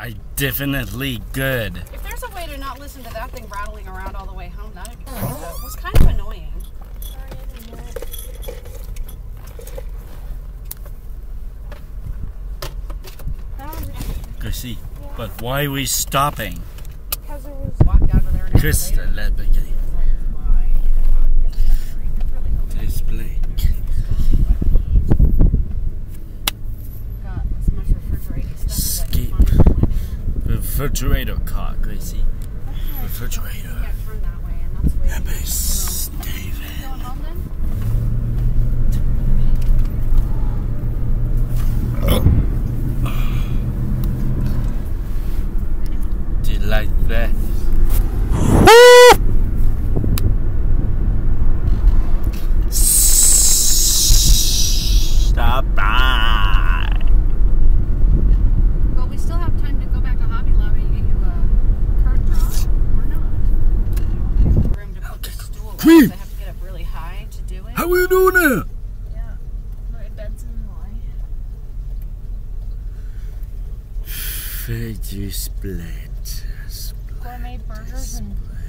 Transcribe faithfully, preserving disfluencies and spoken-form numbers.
I definitely good. If there's a way to not listen to that thing rattling around all the way home, that'd be great. It was kind of annoying. Sorry, I didn't hear it. Go see. But why are we stopping? Because it was Walked out of there an hour Crystal later. Lamborghini. Display. Got as much refrigerating stuff as I Skip. could find. Refrigerator car. Go see. Refrigerator. Yeah, turn that way, and that's way. Happy Steven. Going home then? Do you like that? Stop by. Well, we still have time to go back to Hobby Lobby and get you a cart draw, or not. Room to put the stool away, Queen. so I have to get up really high to do it. How are you doing there? Yeah. My bed's in the way. Veggie split. Gourmet burgers and